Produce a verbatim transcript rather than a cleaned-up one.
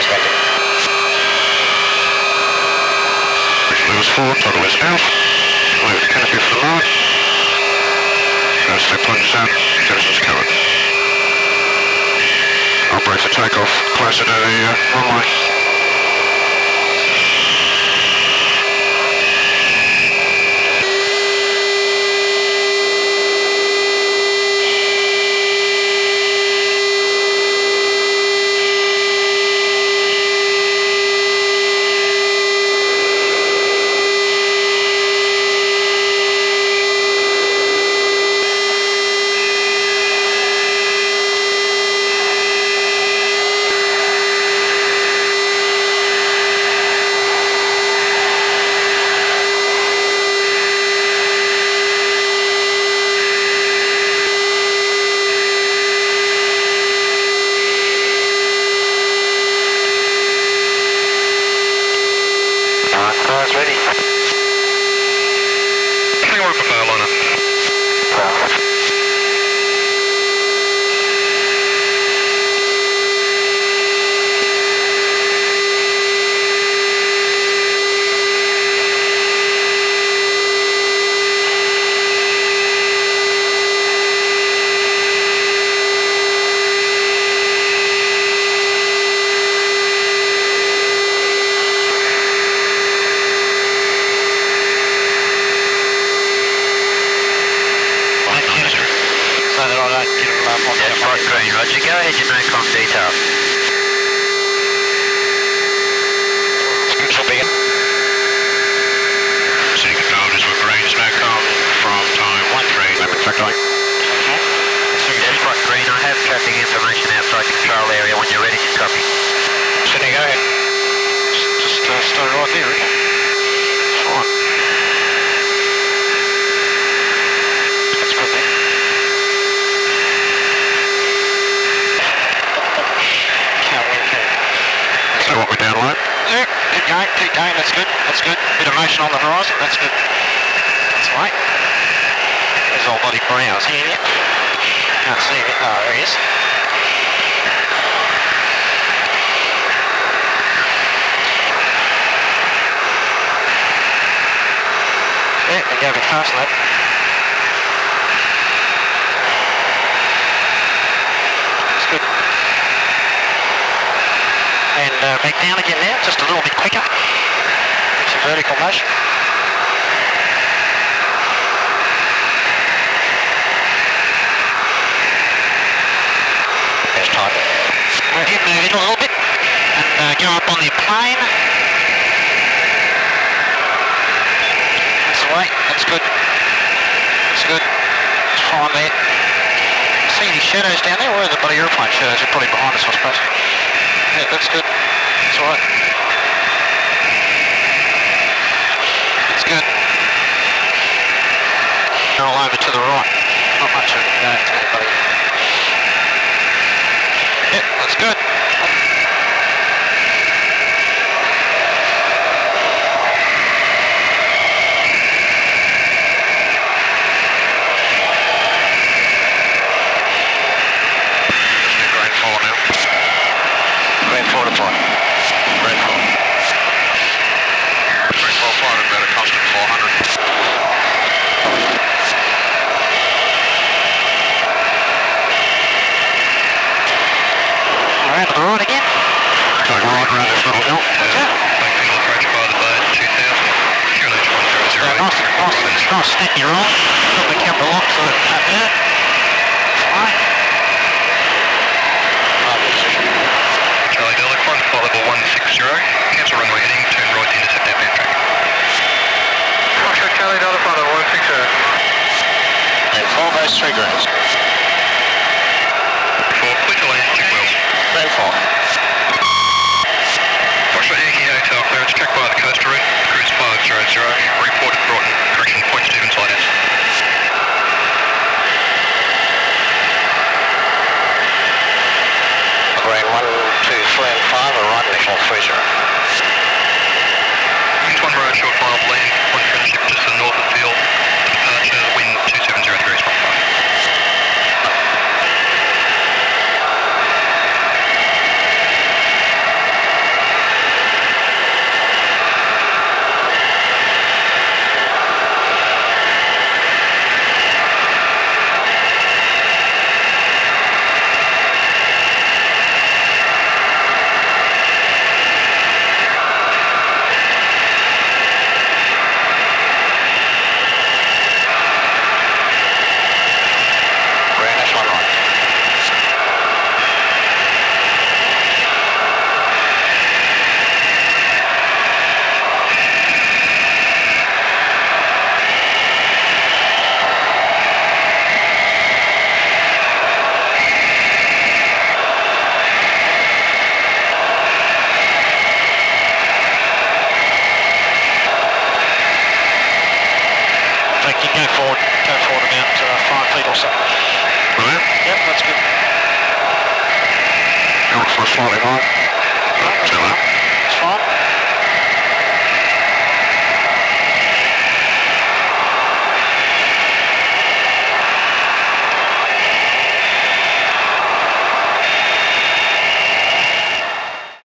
Levels four, toggle is out. Move the canopy for the moment. Goes to plunge down, jettison's covered. I'll brake for takeoff, closer to the uh, runway. Roger, go ahead, your no-com details. Scripts will begin. City controllers with range no-com from time one three, limit track line. Okay. That's right, green. I have traffic information outside control area when you're ready to copy. Sydney, go ahead. Just, just uh, stay right there, okay? Fine. That's good then. So what we download? Yeah, keep going, keep going, that's good, that's good. Bit of motion on the horizon, that's good. That's right. There's old bloody brows here yet. Can't see it. Oh, there he is. Yeah, we go a bit faster though. That's good. And uh, back down again now, just a little bit quicker. Some vertical motion. That's tight. Okay, move in a little bit and uh, go up on the plane. That's the way, that's good. That's good. It's fine there. See any shadows down there? Where are the bloody aeroplane shadows? They're probably behind us, I suppose. Yeah, that's good. That's all right. That's good. Roll over to the right. Not much of it going to there, buddy. Yeah, that's good. Grade four now. Grade four to flight. Grade four. Grade four flight at about a constant four hundred. Around to the right again. Going right around this little hill. What's that? Making approach by the boat two thousand. Q L H one zero zero eight. Nice, nice, nice snappy roll. Got the camera locked so it's up there. Fine. Charlie Delta, climb flight level one six zero. Cancel runway heading, turn right to intercept that man track. Roger, Charlie Delta, flight level one six zero. And four base three grams. For clear to land, check wheels. Grade four. Foxtrot Yankee Hotel, clearance track by the coaster route. Cruise five zero zero. Report at Broughton. Correction, Point Stevens Lighthouse. Grade one, two, three and five are right initial three zero. Wind one road, short final land. One friendship just to the north of the field. Departure, wind two seven zero degrees from five. forward, go forward about uh, five feet or so. Right. Yep, that's good. Go for a slightly high.